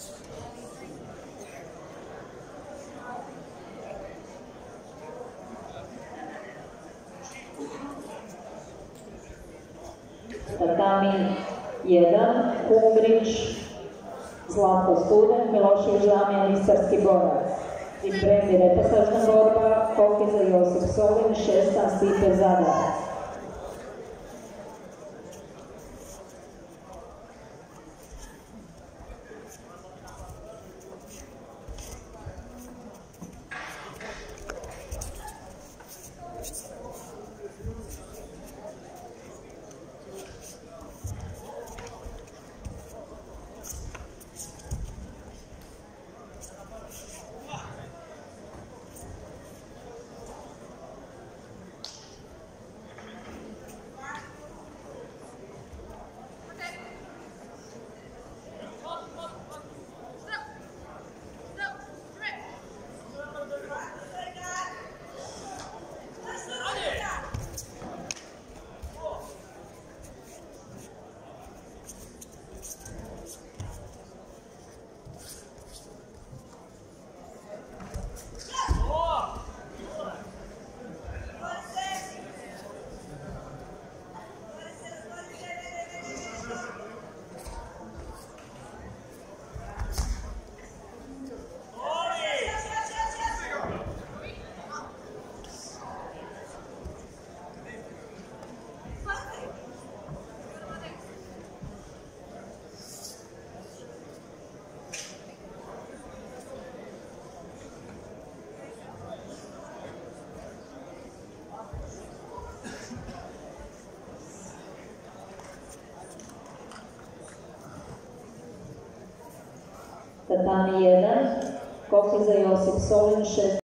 Tatami 1, Kumbrić, Zlatko Student, Milošević Damjan, Istarski borac. Pripremi repasažna borba, Kokiza Josip Solin, 16, Stipe Zadar. Tatami 1, Kokiza Josip Solin, 6.